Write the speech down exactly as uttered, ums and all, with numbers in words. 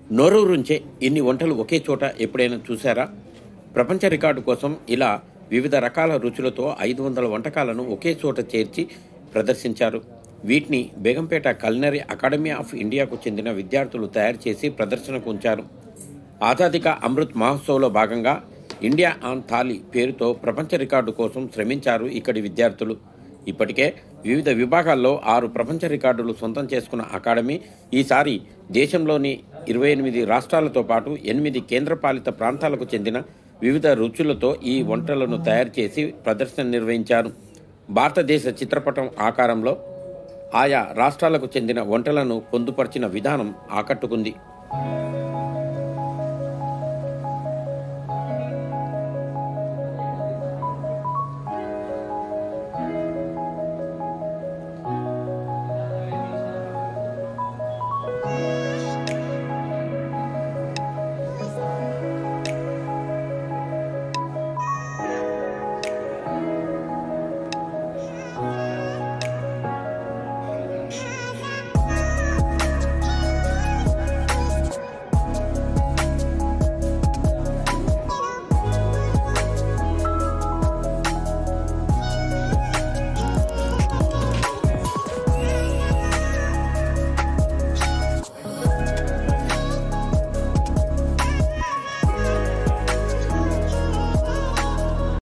నోరూరుంచే ఇన్ని వంటలు ఒకే చోట ఎప్పుడైనా చూసారా? ప్రపంచ రికార్డు కోసం ఇలా వివిధ రకాల రుచులతో ఐదు వందల వంటకాలను ఒకే చోట చేర్చి ప్రదర్శించారు. వీటిని బేగంపేట కల్నరీ అకాడమీ ఆఫ్ ఇండియాకు చెందిన విద్యార్థులు తయారు చేసి ప్రదర్శనకు ఉంచారు. ఆజాదీ కా అమృత్ మహోత్సవ్లో భాగంగా ఇండియా ఆన్ థాలీ పేరుతో ప్రపంచ రికార్డు కోసం శ్రమించారు ఇక్కడి విద్యార్థులు. ఇప్పటికే వివిధ విభాగాల్లో ఆరు ప్రపంచ రికార్డులు సొంతం చేసుకున్న అకాడమీ ఈసారి దేశంలోని ఇరవై ఎనిమిది రాష్ట్రాలతో పాటు ఎనిమిది కేంద్రపాలిత ప్రాంతాలకు చెందిన వివిధ రుచులతో ఈ వంటలను తయారు చేసి ప్రదర్శన నిర్వహించారు. భారతదేశ చిత్రపటం ఆకారంలో ఆయా రాష్ట్రాలకు చెందిన వంటలను పొందుపరిచిన విధానం ఆకట్టుకుంది.